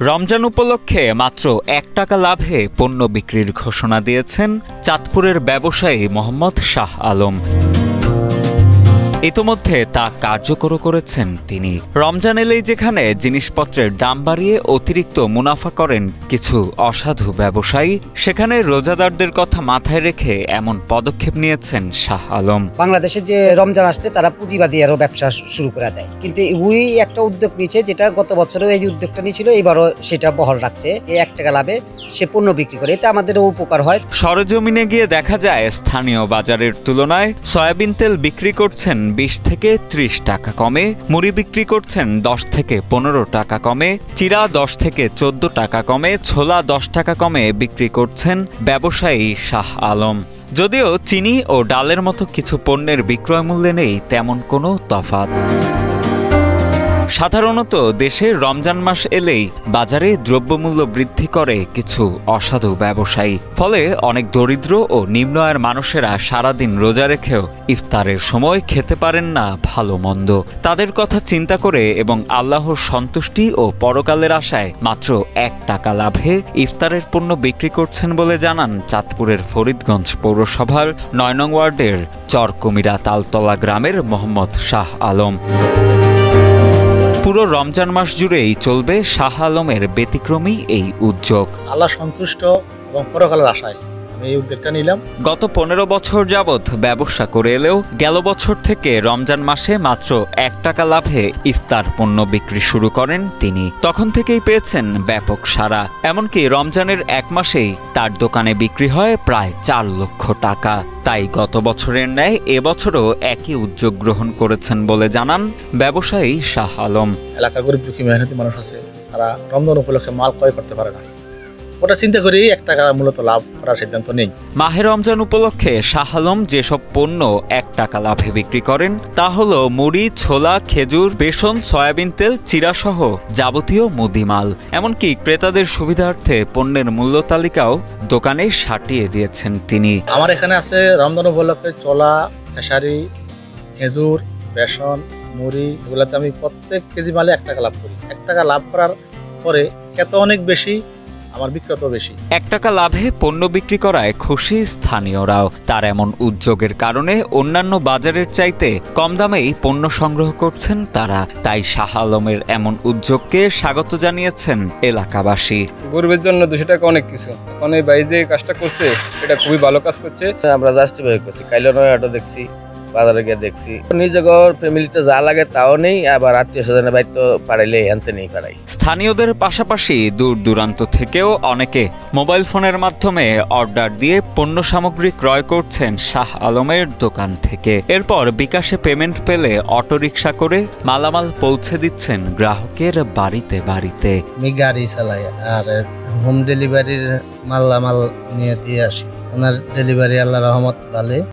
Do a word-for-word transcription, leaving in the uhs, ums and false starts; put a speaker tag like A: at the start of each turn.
A: রমজান উপলক্ষে মাত্র এক টাকা লাভে পণ্য বিক্রির ঘোষণা দিয়েছেন চাঁদপুরের ব্যবসায়ী মোহাম্মদ শাহ আলম। ইতোমধ্যে তা কার্যকর করেছেন তিনি। রমজান এলেই যেখানে জিনিসপত্রের দাম বাড়িয়ে অতিরিক্ত মুনাফা করেন কিছু অসাধু ব্যবসায়ী, সেখানে রোজাদারদের কথা মাথায় রেখে এমন পদক্ষেপ নিয়েছেন শাহ আলম।
B: বাংলাদেশে যে রমজান আসলে তারা পুঁজিবাদী আরো ব্যবসা শুরু করে দেয়, কিন্তু ওই একটা উদ্যোগ নিয়েছে যেটা গত বছরও এই উদ্যোগটা নিয়েছিল, এবারও সেটা বহাল রাখছে। এই এক টাকা লাভে সে পণ্য বিক্রি করে, এতে আমাদেরও উপকার হয়।
A: সরেজমিনে গিয়ে দেখা যায় স্থানীয় বাজারের তুলনায় সয়াবিন তেল বিক্রি করছেন বিশ থেকে ত্রিশ টাকা কমে, মুড়ি বিক্রি করছেন দশ থেকে পনেরো টাকা কমে, চিরা দশ থেকে চোদ্দ টাকা কমে, ছোলা দশ টাকা কমে বিক্রি করছেন ব্যবসায়ী শাহ আলম। যদিও চিনি ও ডালের মতো কিছু পণ্যের বিক্রয় মূল্যে নেই তেমন কোনো তফাৎ। সাধারণত দেশে রমজান মাস এলেই বাজারে দ্রব্যমূল্য বৃদ্ধি করে কিছু অসাধু ব্যবসায়ী, ফলে অনেক দরিদ্র ও নিম্ন আয়ের মানুষেরা সারাদিন রোজা রেখেও ইফতারের সময় খেতে পারেন না ভালো মন্দ। তাদের কথা চিন্তা করে এবং আল্লাহর সন্তুষ্টি ও পরকালের আশায় মাত্র এক টাকা লাভে ইফতারের পণ্য বিক্রি করছেন বলে জানান চাঁদপুরের ফরিদগঞ্জ পৌরসভার নয় নং ওয়ার্ডের চরকুমিরা তালতলা গ্রামের মোহাম্মদ শাহ আলম। পুরো রমজান মাস জুড়েই চলবে শাহ আলমের ব্যতিক্রমী এই উদ্যোগ।
C: আল্লাহ সন্তুষ্ট এবং পরকালের আশায় আমি এই উদ্যোগটা নিলাম।
A: গত পনেরো বছর যাবৎ ব্যবসা করে এলেও গেল বছর থেকে রমজান মাসে মাত্র এক টাকা লাভে ইফতার পণ্য বিক্রি শুরু করেন তিনি। তখন থেকেই পেয়েছেন ব্যাপক সাড়া। এমনকি রমজানের এক মাসেই তার দোকানে বিক্রি হয় প্রায় চার লক্ষ টাকা। তাই গত বছরের ন্যায় এবছরও একই উদ্যোগ গ্রহণ করেছেন বলে জানান ব্যবসায়ী শাহ আলম।
C: এলাকার গরিব দুঃখী মেহনতি মানুষ আছে, তারা রমজান উপলক্ষে মাল ক্রয় করতে পারে না, ওটা চিন্তা করি এক টাকা মূলত লাভ করার সিদ্ধান্ত নেই।
A: মাহে রমজান উপলক্ষে শাহ আলম যেসব পণ্য এক টাকা লাভে বিক্রি করেন তা হলো মুড়ি, ছোলা, খেজুর, বেসন, সয়াবিন তেল, চিরা সহ যাবতীয় মুদিমাল। এমনকি ক্রেতাদের সুবিধার্থে পণ্যের মূল্য তালিকাও দোকানে সাটিয়ে দিয়েছেন তিনি।
C: আমার এখানে আছে রমজান উপলক্ষে ছোলা, খেসারি, খেজুর, বেসন, মুড়ি, এগুলাতে আমি প্রত্যেক কেজি মালে এক টাকা লাভ করি। এক টাকা লাভ করার পরে এত অনেক বেশি, আমার বিক্রত বেশি।
A: এক টাকা লাভে পণ্য বিক্রি করায় খুশি স্থানীয়রাও। তার এমন উদ্যোগের কারণে অন্যান্য বাজারের চাইতে কম দামেই পণ্য সংগ্রহ করছেন তারা। তাই শাহ আলমের এমন উদ্যোগকে স্বাগত জানিয়েছেন এলাকাবাসী।
D: গরিবের জন্য দুশো টাকা অনেক কিছু, এখন এই ভাই যে কাজটা করছে এটা খুবই ভালো কাজ করছে।
E: আমরা জাস্টিফাই করছি, কাইলে নয় অটো দেখছি, বাজারে গিয়ে দেখছি, নিজের ফ্যামিলিতে যা লাগে তাও নেই, আবার আত্মীয় স্বজনের বাড়িতে পাঠাইলে আনতে নেই পারাই।
A: স্থানীয়দের পাশাপাশি দূর দূরান্ত থেকেও অনেকে মোবাইল ফোনের মাধ্যমে অর্ডার দিয়ে পণ্য সামগ্রী ক্রয় করছেন শাহ আলমের দোকান থেকে। এরপর বিকাশে পেমেন্ট পেলে অটোরিকশা করে মালামাল পৌঁছে দিচ্ছেন গ্রাহকের বাড়িতে বাড়িতে।
F: আমি গাড়ি চালাই আর হোম ডেলিভারির মালামাল নিয়ে দিয়ে আসি। ওনার ডেলিভারি আল্লাহ রহমত ভালো।